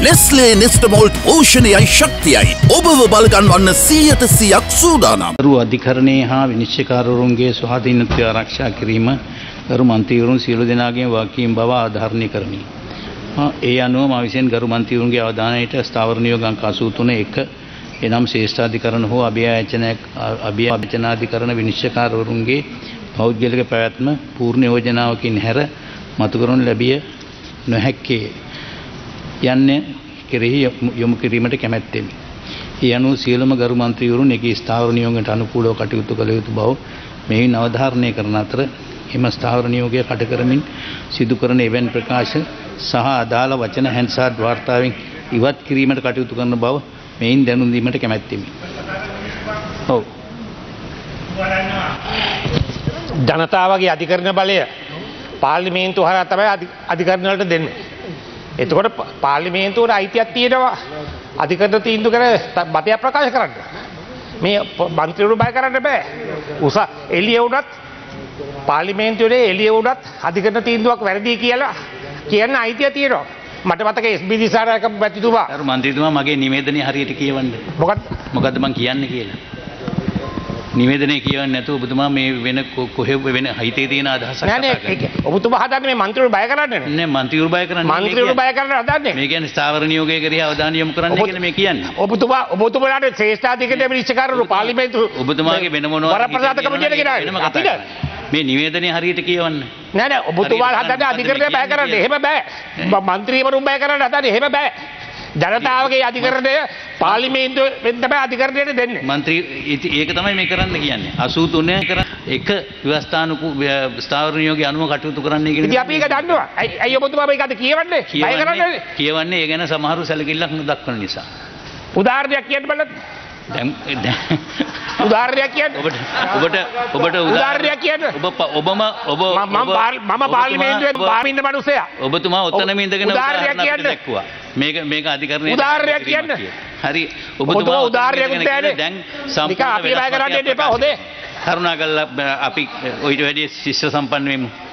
Nestle Nestamalt පෝෂණයයි ශක්තියයි ඔබව බලගන්වන්න 100% සූදානම්. ගරු අධිකරණයේ හා විනිශ්චයකාරවරුන්ගේ ස්වාධීනත්වය ආරක්ෂා කිරීම ගරු මන්ත්‍රීවරුන් සියලු දෙනාගේ වගකීම් බව ආධාරණය කරමි. ඒ අනුව මා විසින් ගරු මන්ත්‍රීවරුන්ගේ අවධානයට ස්ථාවර නියෝග අංක 83 එනම් ශ්‍රේෂ්ඨාධිකරණ හෝ අභියාචනාධිකරණ විනිශ්චයකාරවරුන්ගේ පෞද්ගලික පැවැත්ම පූර්ණ යෝජනාවකින් හැර මතු කරනු ලැබිය නොහැක්කේ යන්නේ කෙරෙහි යොමු කිරීමට කැමැත්තෙමි. ඒ අනුව සියලුම ගරු මන්ත්‍රීවරුන් එකී ස්ථාවර නියෝගයට අනුකූලව කටයුතු කළ යුතු බව මෙහින් අවධාරණය කරන අතර එම ස්ථාවර නියෝගය කඩ කරමින් සිදු කරන එවැනි ප්‍රකාශ සහ අදාළ වචන හැන්සාඩ් වාර්තාවෙන් ඉවත් කිරීමට කටයුතු කරන බව මෙයින් දැනුම් දීමට කැමැත්තෙමි. ඔව්. ජනතාවගේ අධිකරණ බලය පාර්ලිමේන්තුව හරහා තමයි අධිකරණ වලට දෙන්නේ. එතකොට පාර්ලිමේන්තුවට අයිතියක් තියෙනවා අධිකරණ තීන්දුව කර මතය ප්‍රකාශ කරන්න. මේ මන්ත්‍රීවරු බය කරන්න බෑ. එළිය වුණත් පාර්ලිමේන්තුවේ එළිය වුණත් අධිකරණ තීන්දුවක් වැරදි කියලා කියන්න අයිතිය තියෙනවා. මට මතක SB දිසානායක මැතිතුමා අර මන්ත්‍රීතුමා මගේ නිවේදනය හරියට කියවන්න. මොකද්ද මං කියන්නේ කියලා. නිවේදනය කියවන්නේ නැතුව ඔබතුමා මේ වෙන කොහෙ වෙන හිතේ තියෙන අදහසක් නෑ නෑ ඔබතුමා හදන්නේ මේ මන්ත්‍රීවරු බය කරන්නේ නෑ මන්ත්‍රීවරු බය කරන්නේ මන්ත්‍රීවරු බය කරන්න හදන්නේ මේ කියන්නේ ස්ථාවර නියෝගය කරේ අවධානය යොමු කරන්න කියලා මේ කියන්නේ ඔබතුමාට ශ්‍රේෂ්ඨාධිකරණ විනිශ්චයකාරවරු පාර්ලිමේන්තු ඔබතුමාගේ වෙන මොනවා වරප්‍රසාද කමිටියට ගෙනාවේ මේ නිවේදනය හරියට කියවන්න නෑ නෑ ඔබතුමා හදන්නේ අධිකරණය බය කරන්න එහෙම බෑ මන්ත්‍රීවරු බය කරන්න හදන්නේ එහෙම බෑ ජනතාවගේ අධිකරණය පාර්ලිමේන්තුවෙන් තමයි අධිකරණයට දෙන්නේ. මන්ත්‍රී ඒක තමයි මේ කරන්න කියන්නේ. 83 කර එක ස්ථාවර නියෝගය අනුව කටයුතු කරන්නයි කියන්නේ. ඉතින් අපි ඒක දන්නවා. අයියෝ ඔබතුමා මේක අද කියවන්නේ? බය කරන්නේ? කියවන්නේ ඒ ගැන සමහරු සැලකිල්ලක් නොදක්වන නිසා. උදාහරණයක් කියන්න බලන්න. දැන් උදාහරණයක් කියන්න. ඔබට උදාහරණයක් කියන්න. මම පාර්ලිමේන්තුවේ පාමින්න මිනිසයා. ඔබතුමා ඔතනම ඉඳගෙන උදාහරණයක් කියන්න. දැක්කුවා. මේක අධිකරණයේ උදාහරණයක් කියන්න. හරි ඔබතුමා උදාහරණයක් දෙන්නේ. දැන් සම්පූර්ණ අපි බය කරන්න එපා හොදේ. කරුණාකරලා අපි ඔයිට වැඩි ශිෂ්‍ය සම්පන්න වෙමු.